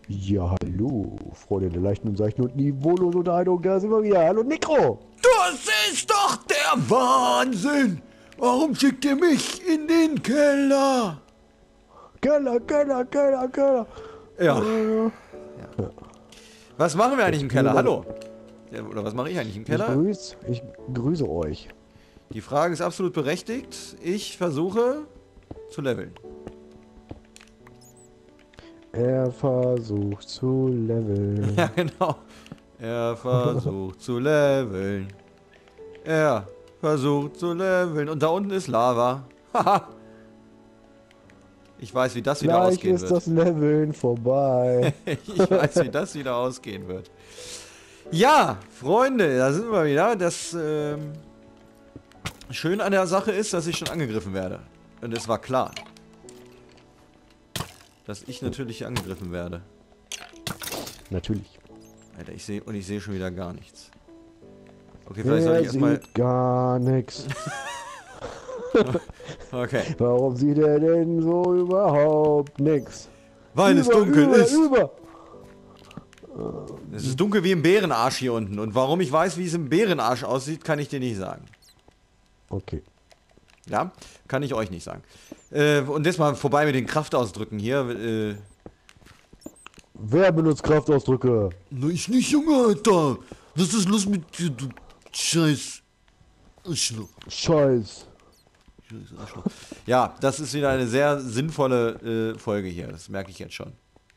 Ja, hallo, Freunde der leichten und seichten und niveaulosen Unterhaltung, da sind wir wieder. Hallo, Nico! Das ist doch der Wahnsinn! Warum schickt ihr mich in den Keller? Keller. Ja. Ja. Was machen wir eigentlich im Keller? Hallo? Ja, oder was mache ich eigentlich im Keller? Ich grüße euch. Die Frage ist absolut berechtigt. Ich versuche zu leveln. Er versucht zu leveln. Ja, genau. Er versucht zu leveln. Er versucht zu leveln. Und da unten ist Lava. Haha. Ich weiß, wie das wieder Gleich ausgehen ist wird. das Leveln vorbei. Ich weiß, wie das wieder ausgehen wird. Ja, Freunde, da sind wir wieder. Das Schöne an der Sache ist, dass ich schon angegriffen werde. Und es war klar, dass ich natürlich hier angegriffen werde. Natürlich. Alter, ich sehe schon wieder gar nichts. Okay, vielleicht soll ich erstmal... Gar nichts. Okay. Warum sieht er denn so überhaupt nichts? Weil es dunkel ist. Über. Es ist dunkel wie im Bärenarsch hier unten. Und warum ich weiß, wie es im Bärenarsch aussieht, kann ich dir nicht sagen. Okay. Ja, kann ich euch nicht sagen. Und jetzt mal vorbei mit den Kraftausdrücken hier. Wer benutzt Kraftausdrücke? Na, ich nicht, Junge, Alter. Was ist los mit dir, du Scheiß Arschloch. Scheiß. Ja, das ist wieder eine sehr sinnvolle Folge hier. Das merke ich jetzt schon.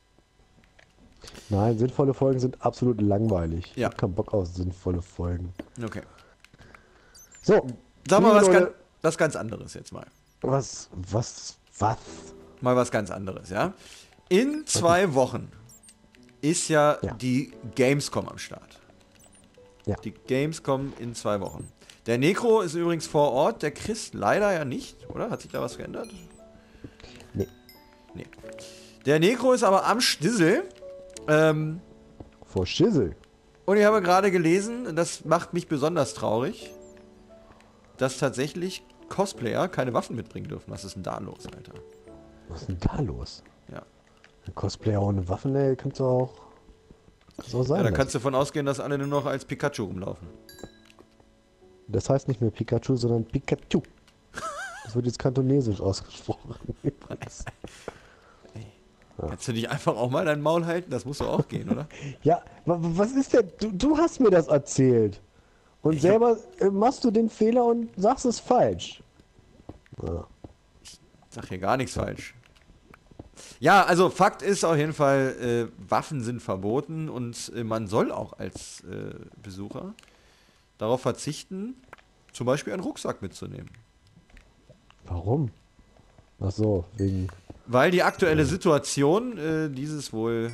Nein, sinnvolle Folgen sind absolut langweilig. Ich Ja. hab keinen Bock auf sinnvolle Folgen. Okay. So. Sag mal liebe was ganz anderes jetzt mal. Was? Mal was ganz anderes, ja? In 2 Wochen ist ja die Gamescom am Start. Ja. Die Gamescom in 2 Wochen. Der Necro ist übrigens vor Ort, der Chris leider ja nicht, oder? Hat sich da was geändert? Nee. Nee. Der Necro ist aber am Stissel. Vor Schissel. Und ich habe gerade gelesen, das macht mich besonders traurig, dass tatsächlich Cosplayer keine Waffen mitbringen dürfen. Was ist denn da los, Alter? Was ist denn da los? Ja. Ein Cosplayer ohne Waffen, ey, kannst du auch sein. Ja, dann kannst du davon ausgehen, dass alle nur noch als Pikachu rumlaufen. Das heißt nicht mehr Pikachu, sondern Pikachu. Das wird jetzt kantonesisch ausgesprochen. Übrigens. Kannst du nicht einfach auch mal dein Maul halten? Das muss doch auch gehen, oder? Ja, was ist denn? Du hast mir das erzählt. Und selber machst du den Fehler und sagst es falsch. Ja. Sag hier gar nichts falsch. Ja, also Fakt ist auf jeden Fall, Waffen sind verboten und man soll auch als Besucher darauf verzichten, zum Beispiel einen Rucksack mitzunehmen. Warum? Ach so, wegen... Weil die aktuelle Situation dieses wohl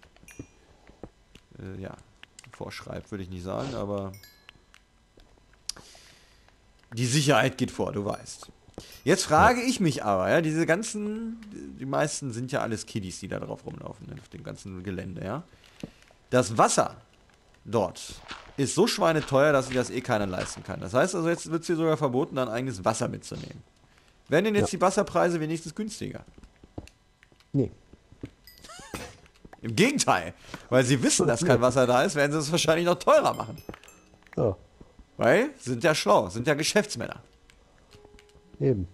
ja, vorschreibt, würde ich nicht sagen, aber die Sicherheit geht vor, du weißt. Jetzt frage ich mich aber, ja, diese ganzen, die meisten sind ja alles Kiddies, die da drauf rumlaufen, auf dem ganzen Gelände, ja. Das Wasser dort ist so schweineteuer, dass sich das eh keiner leisten kann. Das heißt also, jetzt wird es hier sogar verboten, ein eigenes Wasser mitzunehmen. Werden denn jetzt die Wasserpreise wenigstens günstiger? Nee. Im Gegenteil, weil sie wissen, dass kein Wasser da ist, werden sie es wahrscheinlich noch teurer machen. Ja, Weil, sind ja schlau, sind ja Geschäftsmänner. eben.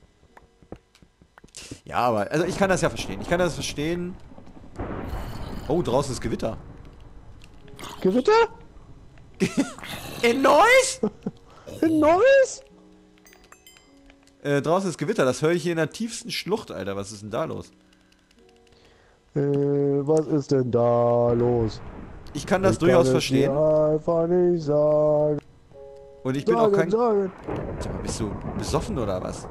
Ja, aber, also ich kann das ja verstehen. Ich kann das verstehen. Oh, draußen ist Gewitter. Gewitter? In Neuss? In Neuss? Draußen ist Gewitter, das höre ich hier in der tiefsten Schlucht, Alter. Was ist denn da los? Was ist denn da los? Ich kann das Ich durchaus kann es dir verstehen. einfach nicht sagen. Und ich bin auch kein... Sagen. Sag mal, bist du besoffen oder was?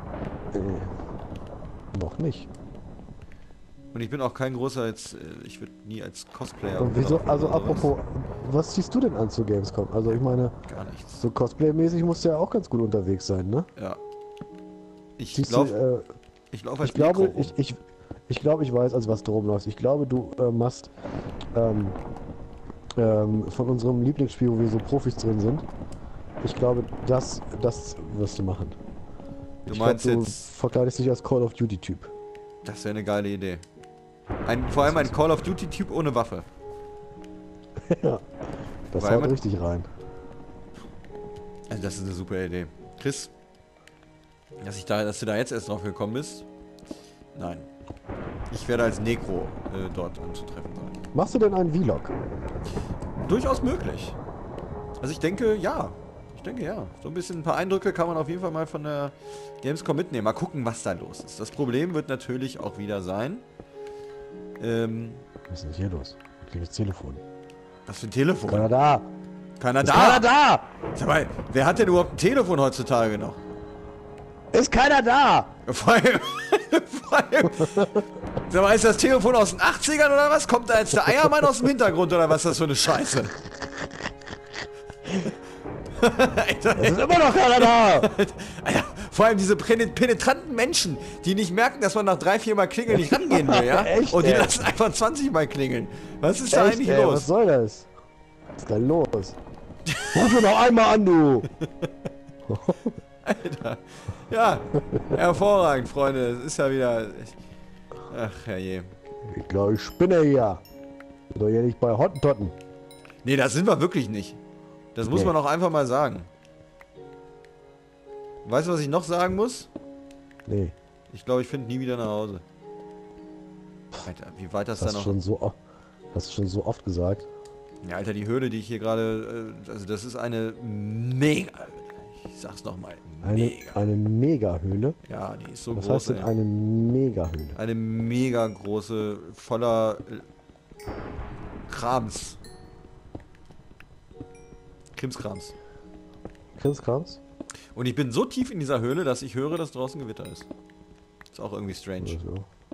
Noch nicht. Und ich bin auch kein großer jetzt... ich würde nie als Cosplayer... Und wieso, rumlaufen also oder sowas. apropos, was ziehst du denn an zu Gamescom? Also ich meine, Gar nichts. so Cosplay-mäßig musst du ja auch ganz gut unterwegs sein, ne? Ja. Ich Siehst laufe als ich glaube, Mikro rum. ich glaube, ich weiß, als was du rumläufst. Ich glaube, du machst von unserem Lieblingsspiel, wo wir so Profis drin sind. Ich glaube, das wirst du machen. Du Ich meinst glaub, du jetzt... verkleidest dich als Call of Duty-Typ. Das wäre eine geile Idee. Vor allem ein Call of Duty Typ ohne Waffe. Ja, das Weil haut man- richtig rein. Also das ist eine super Idee. Chris, dass du da jetzt erst drauf gekommen bist? Nein. Ich werde als Necro dort anzutreffen sein. Machst du denn einen Vlog? Durchaus möglich. Also ich denke, ja. So ein paar Eindrücke kann man auf jeden Fall mal von der Gamescom mitnehmen. Mal gucken, was da los ist. Das Problem wird natürlich auch wieder sein. Was ist denn hier los? Kleines Telefon. Was für ein Telefon? Keiner da! Keiner Ist da! keiner da! Sag mal, wer hat denn überhaupt ein Telefon heutzutage noch? Ist keiner da! Vor allem, sag mal, ist das Telefon aus den 80ern oder was? Kommt da jetzt der Eiermann aus dem Hintergrund oder was ist das für eine Scheiße? Alter, Es ist immer noch keiner da! Alter, vor allem diese penetranten Menschen, die nicht merken, dass man nach 3-4 Mal klingeln nicht rangehen will, ja? Echt, Und die ey? lassen einfach 20 Mal klingeln. Was ist da Echt, eigentlich ey, was los? soll das? Was ist da los? Ruf mir noch einmal an, du! Alter. Ja, hervorragend, Freunde. Es ist ja wieder... Ach, herrje. Ich glaube, ich spinne hier. Bin doch hier nicht bei Hottentotten. Nee, das sind wir wirklich nicht. Das muss Nee. man auch einfach mal sagen. Weißt du, was ich noch sagen muss? Nee, Ich glaube, ich finde nie wieder nach Hause. Alter, wie weit das da hast du noch... schon so oft gesagt. Ja, Alter, die Höhle, die ich hier gerade... also das ist eine mega... Ich sag's nochmal. Mega. Eine Mega-Höhle. Ja, die ist so Was groß. heißt denn ey. eine Mega-Höhle? Eine mega große, voller Krams. Krimskrams. Krimskrams? Und ich bin so tief in dieser Höhle, dass ich höre, dass draußen Gewitter ist. Ist auch irgendwie strange. Also.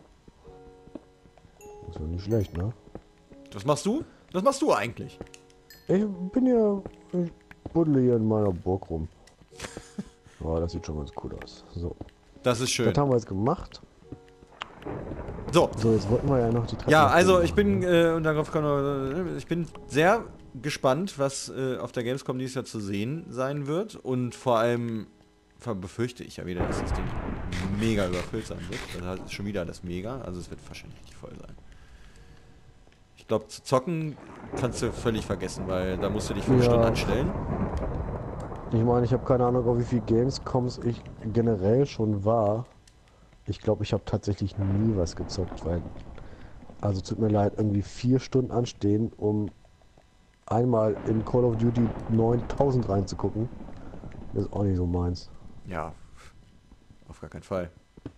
Ist ja nicht schlecht, ne? Was machst du? Was machst du eigentlich? Ich buddle hier in meiner Burg rum. Oh, das sieht schon ganz cool aus. So, Das ist schön. das haben wir jetzt gemacht. So. So, jetzt wollten wir ja noch die Treppe. Ja, nach also oben ich bin, machen, ne? und darauf kann man, ich bin sehr gespannt, was auf der Gamescom dieses Jahr zu sehen sein wird. Und vor allem befürchte ich ja wieder, dass das Ding mega überfüllt sein wird. Das ist schon wieder das Mega, also es wird wahrscheinlich richtig voll sein. Ich glaube, zu zocken kannst du völlig vergessen, weil da musst du dich 5 Ja. Stunden anstellen. Ich meine, ich habe keine Ahnung, auf wie viel Gamescoms ich generell schon war. Ich glaube, ich habe tatsächlich nie was gezockt, weil... Also tut mir leid, irgendwie 4 Stunden anstehen, um einmal in Call of Duty 9000 reinzugucken. Das ist auch nicht so meins. Ja, auf gar keinen Fall.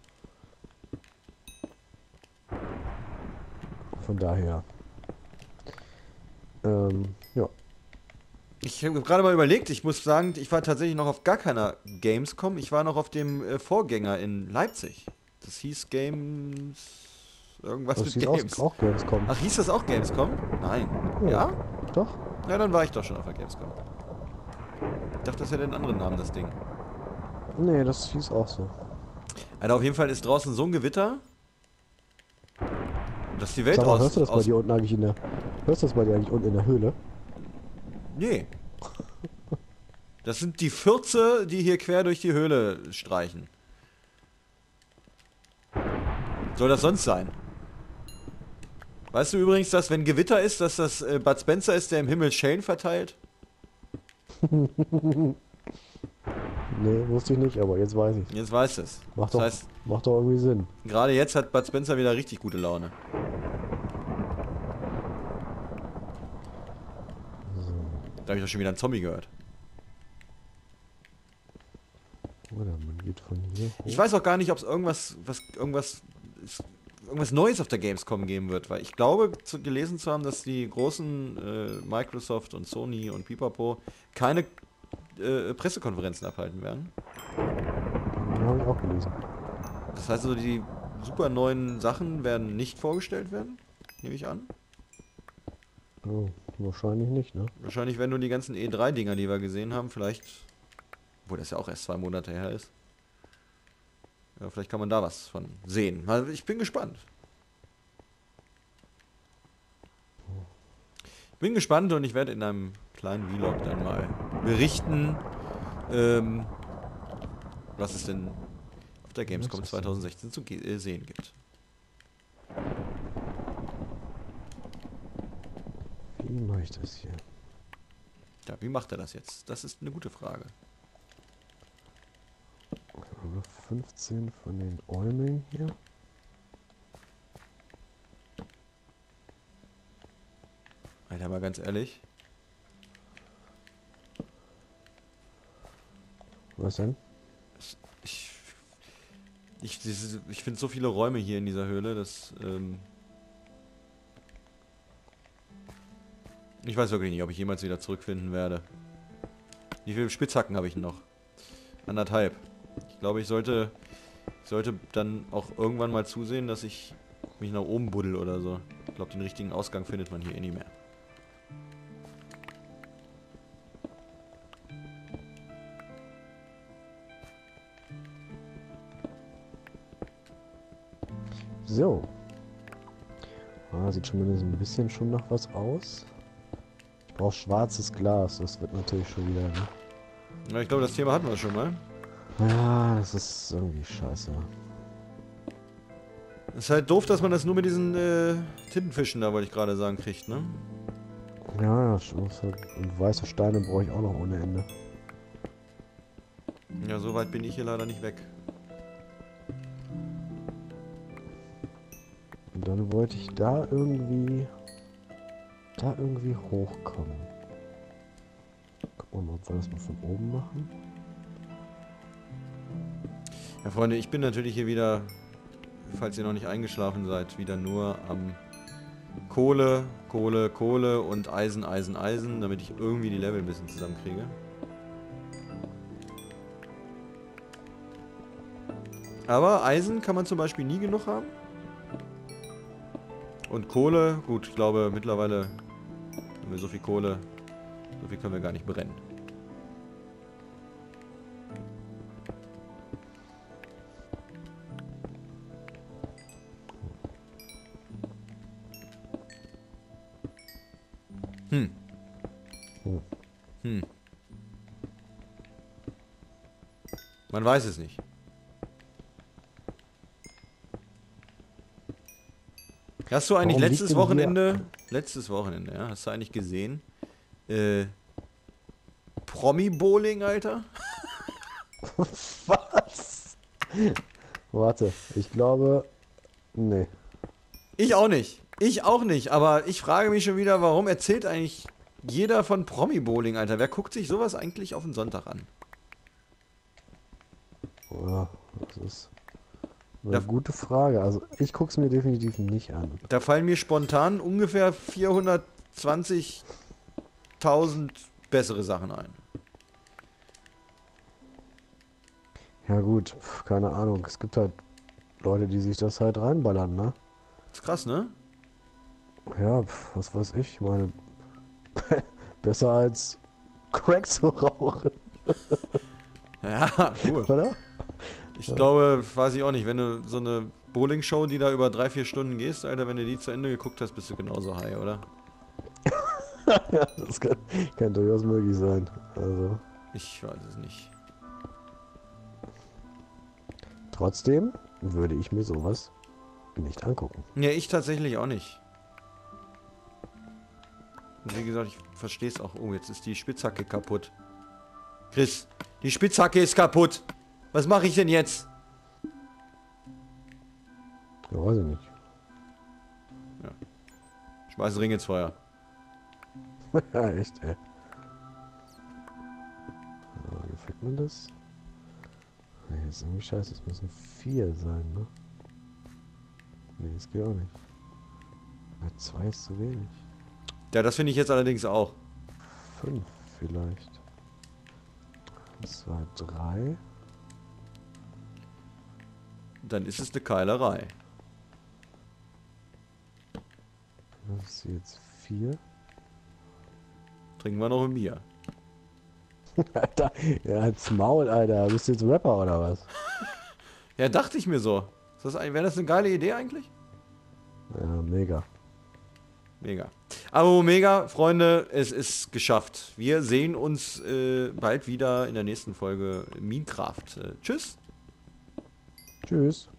Von daher... ja. Ich habe gerade mal überlegt, ich muss sagen, ich war tatsächlich noch auf gar keiner Gamescom. Ich war noch auf dem Vorgänger in Leipzig. Das hieß Games... Irgendwas Das mit sieht Games. auch Gamescom. Ach, hieß das auch Gamescom? Nein. Ja. Ja? Doch? Ja, dann war ich doch schon auf der Gamescom. Ich dachte, das hätte einen anderen Namen, das Ding. Nee, das hieß auch so. Alter, auf jeden Fall ist draußen so ein Gewitter, dass die Welt Sag mal, hörst du das bei aus... dir unten eigentlich in der... Hörst du das bei dir eigentlich unten in der Höhle? Nee. Das sind die Fürze, die hier quer durch die Höhle streichen. Soll das sonst sein? Weißt du übrigens, dass wenn Gewitter ist, dass das Bud Spencer ist, der im Himmel Schellen verteilt? Nee, wusste ich nicht, aber jetzt weiß ich. Jetzt weißt du es. Macht Das doch, heißt, macht doch irgendwie Sinn. gerade jetzt hat Bud Spencer wieder richtig gute Laune. Da habe ich doch schon wieder einen Zombie gehört. Oder man geht von hier hoch. Ich weiß auch gar nicht, ob es irgendwas Neues auf der Gamescom geben wird, weil ich glaube, gelesen zu haben, dass die großen Microsoft und Sony und Pipapo keine Pressekonferenzen abhalten werden. Ja, habe ich auch gelesen. Das heißt also, die super neuen Sachen werden nicht vorgestellt werden, nehme ich an. Oh, wahrscheinlich nicht, ne? Wahrscheinlich werden nur die ganzen E3-Dinger, die wir gesehen haben, vielleicht, obwohl das ja auch erst 2 Monate her ist. Ja, vielleicht kann man da was von sehen. Also ich bin gespannt. Ich bin gespannt und ich werde in einem kleinen Vlog dann mal berichten, was es denn auf der Gamescom 2016 zu sehen gibt. Wie mache ich das hier? Ja, wie macht er das jetzt? Das ist eine gute Frage. 15 von den Eumillen hier. Alter, mal ganz ehrlich. Was denn? Ich, ich finde so viele Räume hier in dieser Höhle, dass ich weiß wirklich nicht, ob ich jemals wieder zurückfinden werde. Wie viele Spitzhacken habe ich noch? 1,5. Ich glaube, ich sollte dann auch irgendwann mal zusehen, dass ich mich nach oben buddel oder so. Ich glaube, den richtigen Ausgang findet man hier eh nicht mehr. So. Ah, sieht zumindest ein bisschen schon nach was aus. Ich brauche schwarzes Glas, das wird natürlich schon wieder, ne? Ja, ich glaube, das Thema hatten wir schon mal. Ja, das ist irgendwie scheiße. Ist halt doof, dass man das nur mit diesen Tintenfischen da, wollte ich gerade sagen, kriegt, ne? Ja, das ist halt, und weiße Steine brauche ich auch noch ohne Ende. Ja, so weit bin ich hier leider nicht weg. Und dann wollte ich da irgendwie hochkommen. Gucken wir mal, ob wir das mal von oben machen. Ja, Freunde, ich bin natürlich hier wieder, falls ihr noch nicht eingeschlafen seid, wieder nur am Kohle und Eisen, damit ich irgendwie die Level ein bisschen zusammenkriege. Aber Eisen kann man zum Beispiel nie genug haben. Und Kohle, gut, ich glaube mittlerweile haben wir so viel Kohle, so viel können wir gar nicht brennen. Man weiß es nicht. Hast du eigentlich Warum liegt letztes denn Wochenende, ja, hast du eigentlich gesehen, Promi-Bowling, Alter? Was? Warte, ich glaube... Nee. Ich auch nicht, aber ich frage mich schon wieder, warum erzählt eigentlich jeder von Promi-Bowling, Alter? Wer guckt sich sowas eigentlich auf den Sonntag an? Ja, das ist eine gute Frage. Also ich gucke es mir definitiv nicht an. Da fallen mir spontan ungefähr 420.000 bessere Sachen ein. Ja gut, keine Ahnung. Es gibt halt Leute, die sich das halt reinballern, ne? Ist krass, ne? Ja, was weiß ich. Ich meine, besser als Crack zu rauchen, Ja, gut. oder? Ich glaube, weiß ich auch nicht, wenn du so eine Bowling-Show, die da über 3-4 Stunden gehst, Alter, wenn du die zu Ende geguckt hast, bist du genauso high, oder? Ja, das kann durchaus möglich sein. Also, Ich weiß es nicht. trotzdem würde ich mir sowas nicht angucken. Ja, ich tatsächlich auch nicht. Und wie gesagt, ich verstehe es auch. Oh, jetzt ist die Spitzhacke kaputt. Chris, die Spitzhacke ist kaputt. Was mache ich denn jetzt? Ja, weiß ich nicht. Schmeiß den Ring ins Feuer. Ja, echt, ey. So, gefällt mir das? Nee, ist irgendwie scheiße, es müssen 4 sein, ne? Nee, das geht auch nicht. 2 ist zu wenig. Ja, das finde ich jetzt allerdings auch. 5 vielleicht. 2, 3. Dann ist es eine Keilerei. Das ist jetzt 4. Trinken wir noch ein Bier. Alter, ja, halt's Maul, Alter. Bist du jetzt Rapper oder was? Ja, dachte ich mir so. Wäre das eine geile Idee eigentlich? Ja, mega. Mega. Aber mega, Freunde, es ist geschafft. Wir sehen uns bald wieder in der nächsten Folge Minecraft. Tschüss. Tschüss.